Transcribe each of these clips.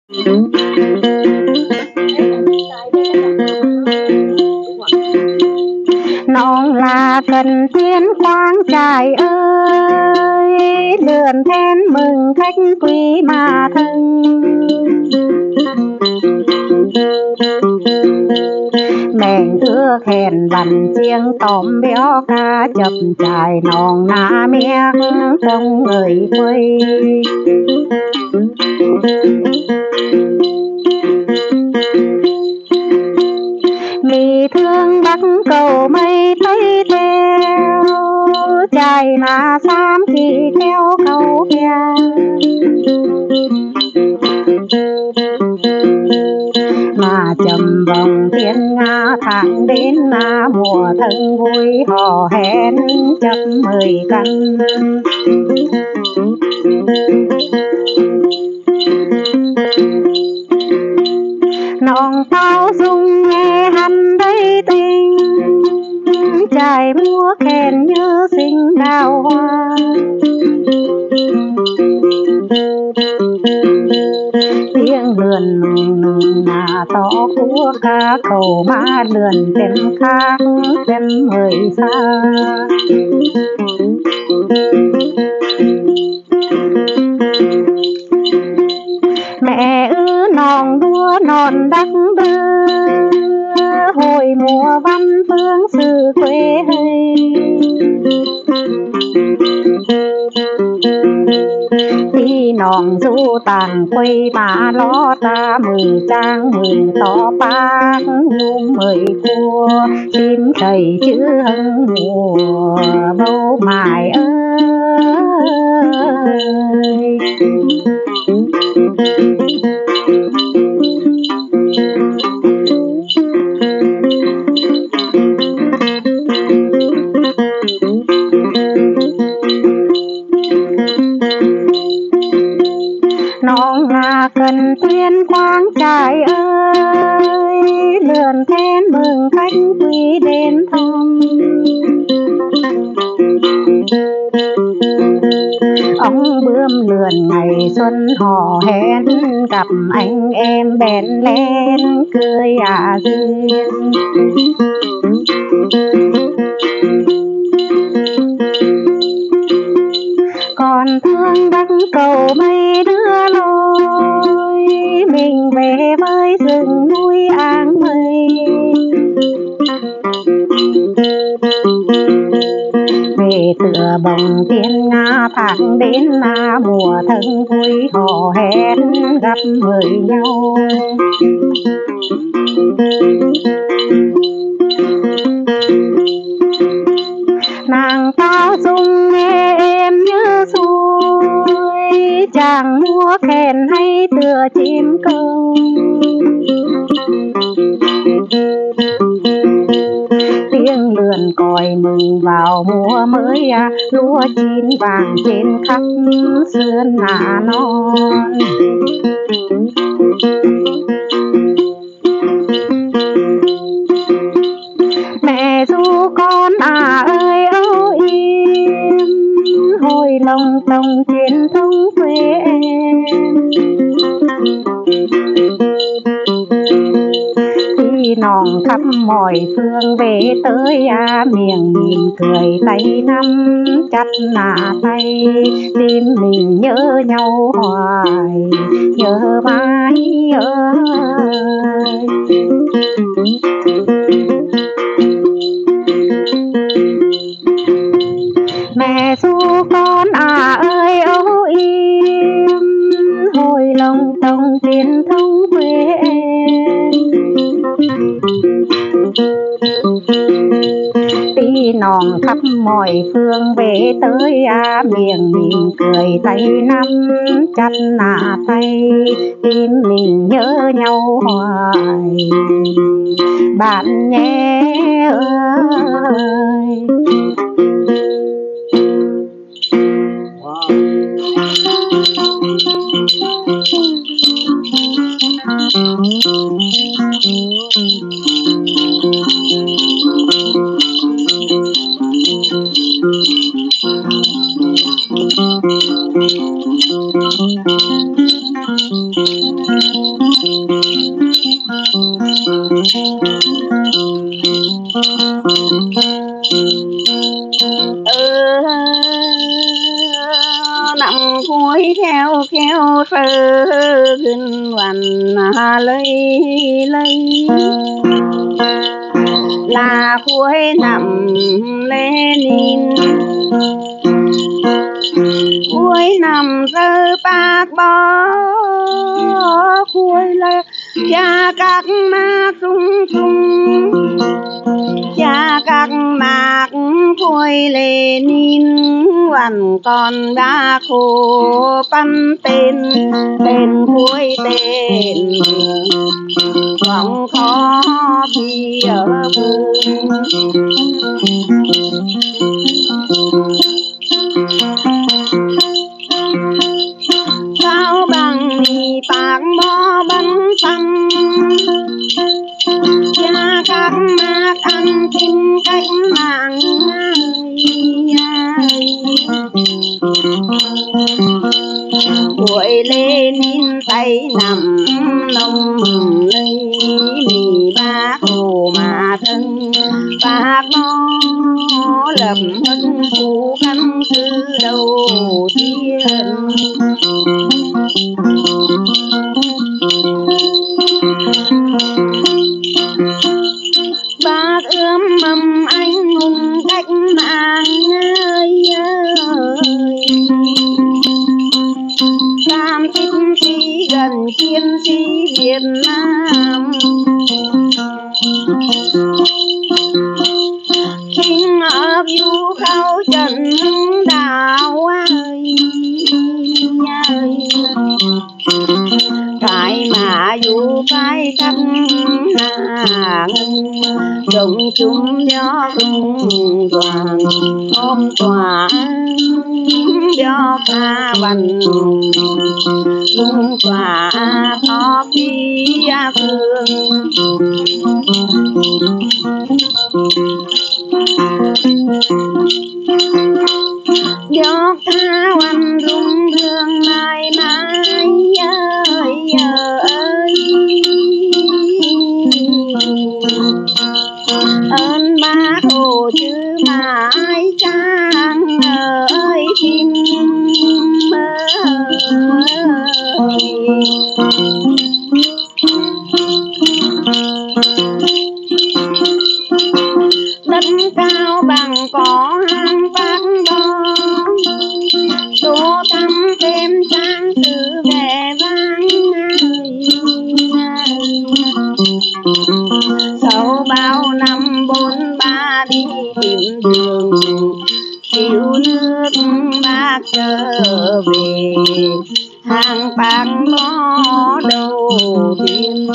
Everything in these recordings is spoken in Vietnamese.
Non là cần thiên khoáng trải ơi, lượn then mừng khách quý mà thân. Mẹn ưa khen bắn chiêng tóm béo ca chập trải non ná miếng trong người quê. Mì thương bắc cầu mây thấy theo, trai là xám thì theo câu kia. Mà trầm vòng thiên nga tháng đến là mùa thân vui hò hẹn chấp 10 căn. Non pháo dung nghe hắn thấy tình, trai múa khen như sinh đào hoa. Tiếng lườn là to của ca cầu mà lườn tên khác tên người xa. Mẹ ư non đua non đắc đưa, hồi mùa văn phương xứ quê hay. Đi non du tàng quê mà lo ta 10 trang 10 to bác nhung 10 cua. Chim thầy chữ hân mùa bầu mài ơi. Non là cần tuyên quang trải ơi, lượn then mừng khách quý đến thăm. Ông bướm lượn ngày xuân hò hẹn, gặp anh em bèn lên cười duyên. Còn thương bắc cầu mây đưa lối, mình về với rừng núi áng mây. Về tựa bồng tiên nga tháng đến là mùa thân vui hò hẹn gặp mời nhau. Nàng pháo dung nghe em như suối, chàng múa khen hay tựa chim câu. Tiếng lượn còi mừng vào mùa mới, lúa chín vàng trên khắp sườn non. Mẹ ru con ơi âu yếm, hồi lòng tông truyền thống quê em. Đi non khắp mọi phương về tới miệng mỉm cười tay nắm chặt tay. Tim mình nhớ nhau hoài, nhớ mãi ơi. Mẹ ru con ơi âu yếm, hồi lòng tông truyền thống quê em. Đi non khắp mọi phương về tới miệng mỉm cười tay nắm chặt tay. Tim mình nhớ nhau hoài bạn nhé ơi. Wow. ขึ้นวันlấy là cuối năm Lenin cuối năm rơi bạc bó cuối là cha các mạc trung trung cha các mạc cuối Lenin vẫn còn đã khổ bắn tên cuối tên không khó khi ở vùng cao bằng mì bạc mò bánh xanh cha các mạc ăn kinh cách mạng tuổi Lenin tay nằm nông lấy mì bác hồ mà thân bác nó lập hân phú căn cứ đầu tiên bác ươm mầm anh hùng cách mạng ơi cam chiến sĩ gần chiến sĩ Việt Nam King of you khâu Trần Hưng Đạo ơi cái mà dù phải cắt hàng đồng chúng gió hưng đoàn ôm tòa gió pha văn lung tòa khó phía phương gió tha văn rung rương mai mai ơi ơn bác hồ chứ mãi trang ơi chim đất cao bằng cỏ hang bác đó tô thắm thêm trang sử vẻ vang sau bao năm 43 đi tìm đường thiếu nước bác trở về hàng bác ngõ đầu tiên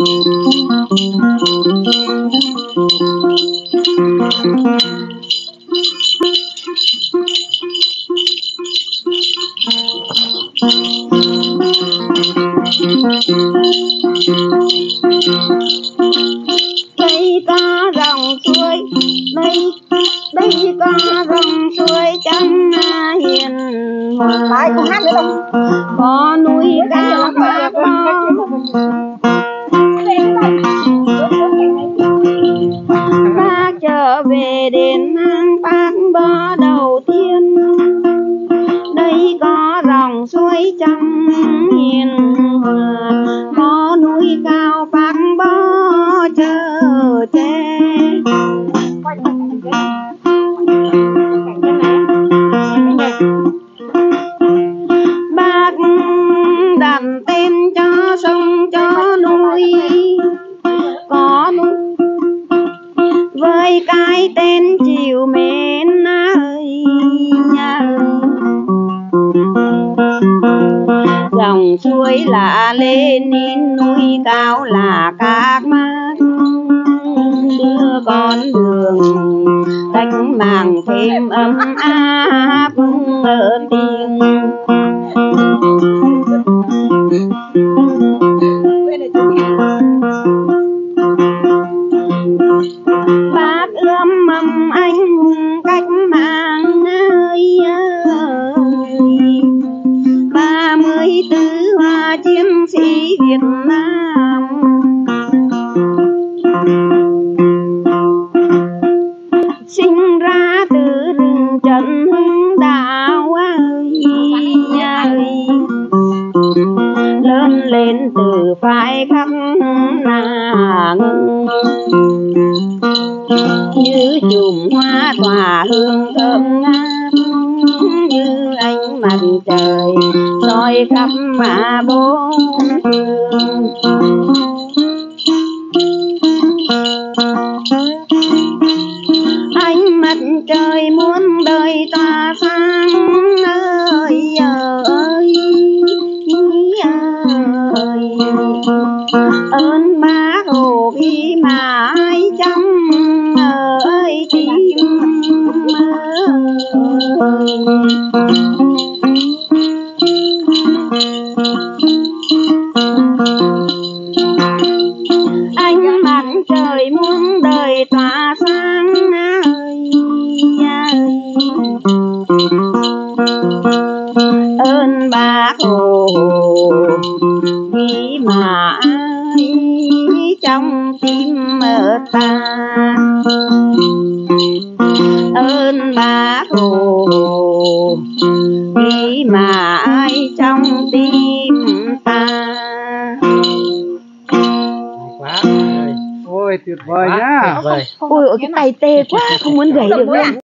đây có dòng suối đây có dòng suối trong hiền hòa có núi cao bác bác trở về đến hang bác bó đầu tiên đây có dòng suối trong hiền hòa có núi cao bác bó chờ che bác đặt tên cho sông cho núi có núi với cái tên chiều mến ơi dòng suối là Lenin núi cao là các mác đưa con đường cách mạng thêm ấm áp ở tiếng bác ươm mầm anh hùng cách mạng ơi 34 hoa chiến sĩ Việt Nam sinh ra từ rừng Trần Hưng Đạo ơi lên từ phái khắp nàng như chùm hoa tỏa hương thơm ngát, như ánh mặt trời soi khắp mà bốn phương. Ánh mặt trời muôn đời tỏa sáng ơi ơi ơi, ơn bác Hồ ghi mãi trong ơi tim ơi. Ánh mặt trời muôn đời tỏa sáng ơi ơi, ơn bác Hồ ghi mãi trong tim ta, ơn bác Hồ ghi mãi trong tim ta. Quá ơi. Ôi tuyệt vời nhá. Ôi cái tay tê quá không muốn gảy được luôn.